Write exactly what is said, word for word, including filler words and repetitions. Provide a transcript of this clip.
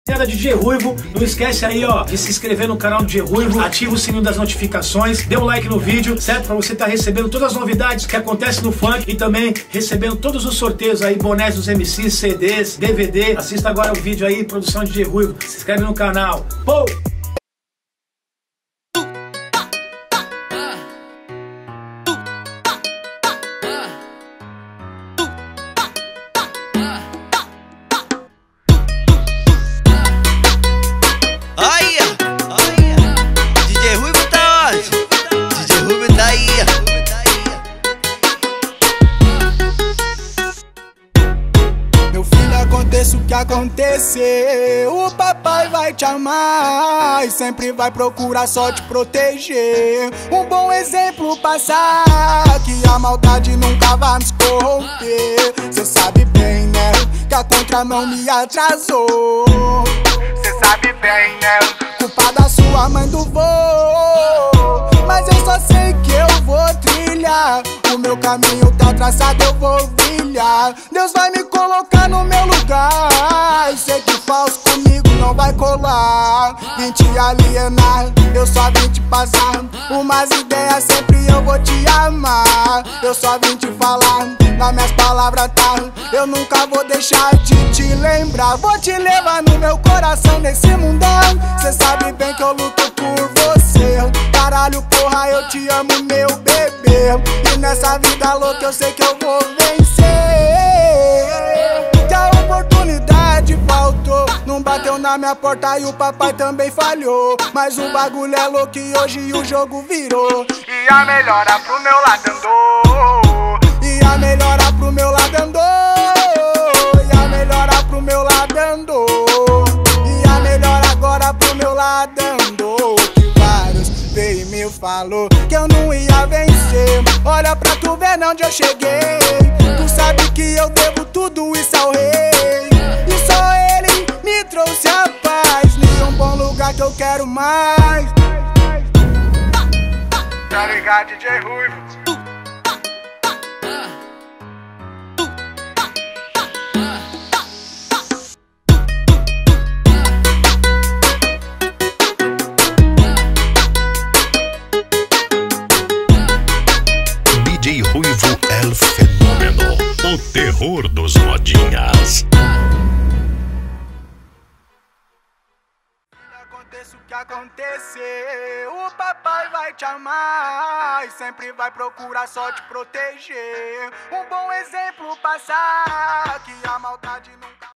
D J Ruivo, não esquece aí, ó, de se inscrever no canal do D J Ruivo, ativa o sininho das notificações, dê um like no vídeo, certo? Pra você estar recebendo todas as novidades que acontecem no funk e também recebendo todos os sorteios aí, bonés dos M Cs, C Ds, D V D. Assista agora o vídeo aí, produção de D J Ruivo, se inscreve no canal. Pou! Aconteça o que acontecer, o papai vai te amar e sempre vai procurar só te proteger. Um bom exemplo passar, que a maldade nunca vai nos corromper. Cê sabe bem, né, que a contramão me atrasou. Cê sabe bem, né, culpa da sua mãe do vô. Mas eu só sei que eu vou trilhar, o meu caminho tá traçado, eu vou brilhar. Deus vai me colocar no meu lugar, eu sei que falso comigo não vai colar. Vim te alienar, eu só vim te passar umas ideias, sempre eu vou te amar. Eu só vim te falar, nas minhas palavras tá, eu nunca vou deixar de te lembrar. Vou te levar no meu coração nesse mundão, cê sabe bem que eu luto por você. Caralho, porra, eu te amo, meu bebê, e nessa vida louca eu sei que eu vou vencer. Que a oportunidade faltou, não bateu na minha porta e o papai também falhou. Mas o bagulho é louco e hoje o jogo virou, e a melhora pro meu lado andou, e a melhora pro meu lado andou, e a melhora pro meu lado andou, e a melhora agora pro meu lado andou. Que vários veio e me falou que eu não ia vencer, olha pra tu ver onde eu cheguei. Tu sabe que eu devo tudo isso ao rei, e só ele me trouxe a paz. Nenhum bom lugar que eu quero mais. Tá ligado, D J Ruivo? D J Ruivo é o fenômeno, o terror dos modinhas. Aconteça o que acontecer, o papai vai te amar e sempre vai procurar só te proteger. Um bom exemplo passar, que a maldade nunca